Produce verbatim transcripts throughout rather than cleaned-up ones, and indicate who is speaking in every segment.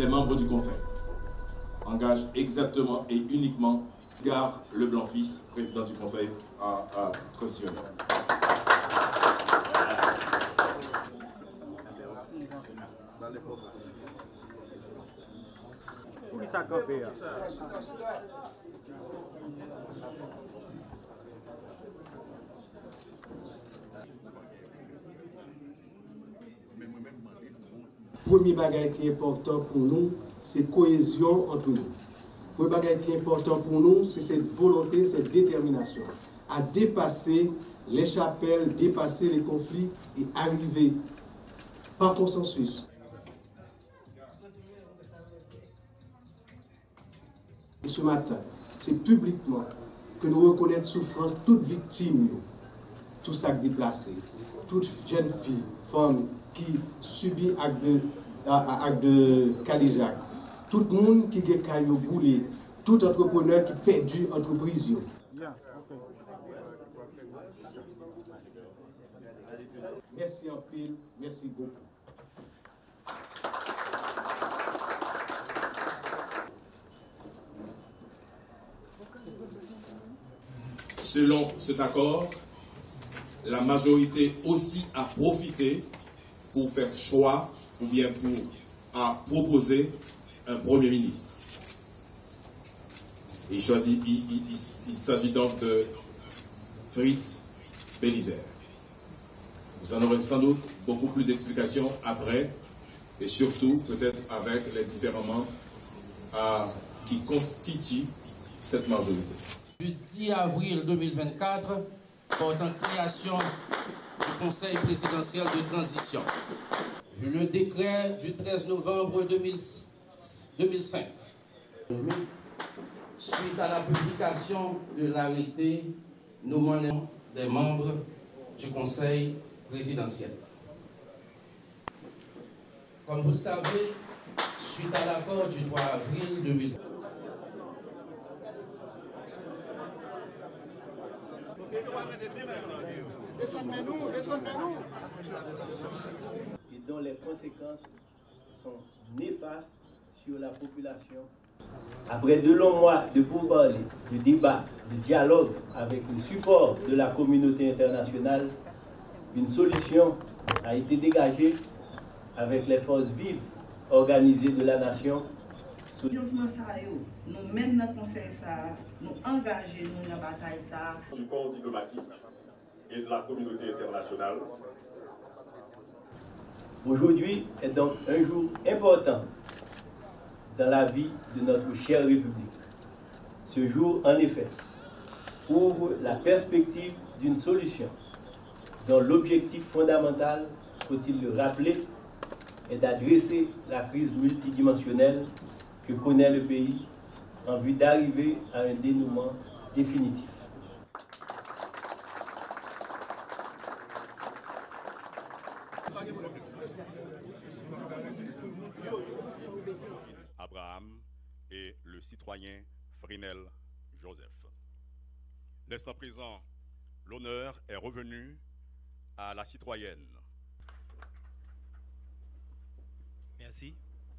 Speaker 1: les membres du Conseil engagent exactement et uniquement Gare Leblanc-Fils, président du Conseil à, à transitionner.
Speaker 2: Pour ça camper.
Speaker 3: Premier bagage qui est important pour nous, c'est cohésion entre nous. Le bagage qui est important pour nous, c'est cette volonté, cette détermination à dépasser les chapelles, dépasser les conflits et arriver par consensus. Et ce matin, c'est publiquement que nous reconnaissons souffrance toute victime, tout ça déplacé, toute jeune fille, femme qui subit acte de, acte de calijac, tout le monde qui a caillou boulé, tout entrepreneur qui perdu entreprise. Merci en pile, merci beaucoup.
Speaker 1: Selon cet accord, la majorité aussi a profité pour faire choix ou bien pour à proposer un Premier ministre. Il, choisit, il, il, il, il s'agit donc de Fritz Bélizer. Vous en aurez sans doute beaucoup plus d'explications après et surtout peut-être avec les différents membres à, qui constituent cette majorité.
Speaker 4: Du dix avril deux mille vingt-quatre, portant création du Conseil présidentiel de transition. Vu le décret du treize novembre deux mille cinq. Suite à la publication de l'arrêté nommant des membres du Conseil présidentiel. Comme vous le savez, suite à l'accord du trois avril deux mille.
Speaker 5: Et dont les conséquences sont néfastes sur la population. Après de longs mois de pourparlers, de débats, de dialogue avec le support de la communauté internationale, une solution a été dégagée avec les forces vives organisées de la nation.
Speaker 6: Nous même notre conseil ça, nous engager nous dans la bataille ça.
Speaker 7: Du corps diplomatique et de la communauté internationale.
Speaker 5: Aujourd'hui est donc un jour important dans la vie de notre chère République. Ce jour, en effet, ouvre la perspective d'une solution dont l'objectif fondamental, faut-il le rappeler, est d'adresser la crise multidimensionnelle que connaît le pays en vue d'arriver à un dénouement définitif.
Speaker 8: Abraham et le citoyen Frinel Joseph. L'instant présent, l'honneur est revenu à la citoyenne.
Speaker 5: Merci.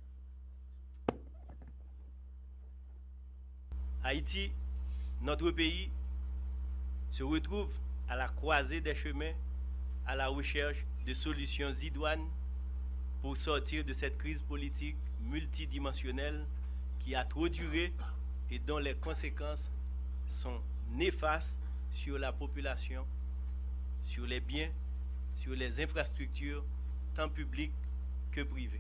Speaker 5: Haïti, notre pays, se retrouve à la croisée des chemins, à la recherche de solutions idoines pour sortir de cette crise politique multidimensionnelle qui a trop duré et dont les conséquences sont néfastes sur la population, sur les biens, sur les infrastructures, tant publiques que privées.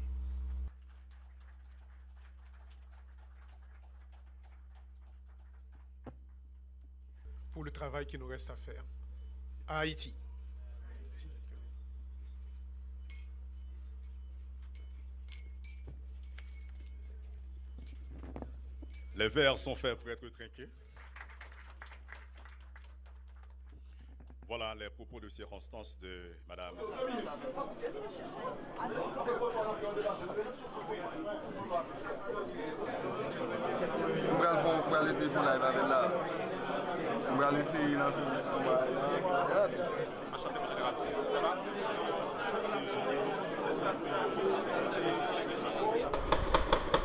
Speaker 9: Pour le travail qui nous reste à faire à Haïti.
Speaker 8: Les verres sont faits pour être trinqués. Voilà les propos de circonstance de Madame.
Speaker 10: On va laisser pour la avec là. On va laisser là. On va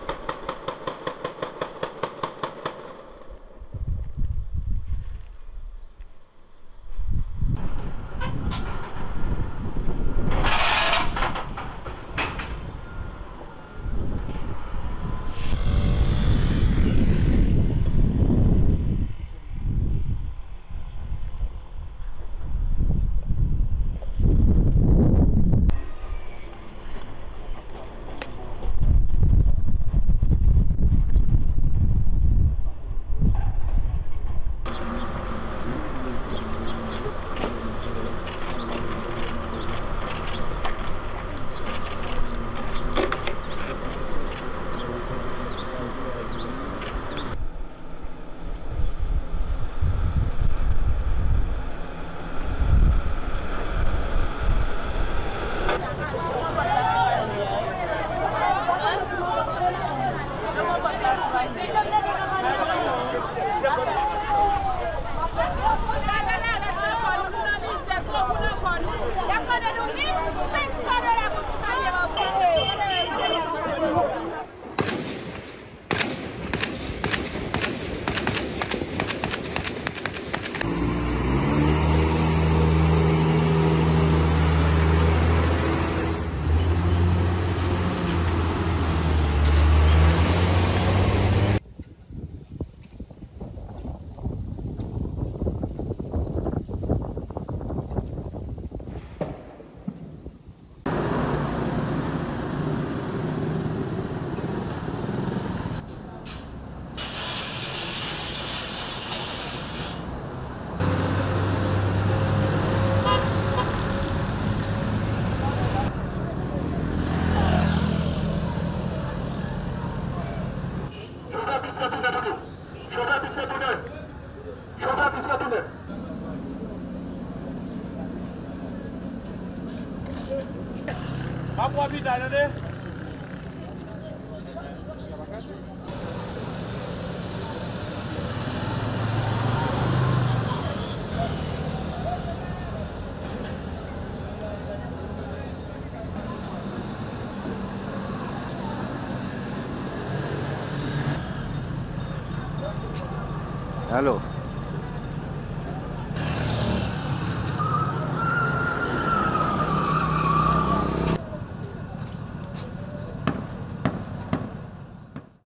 Speaker 2: Aló.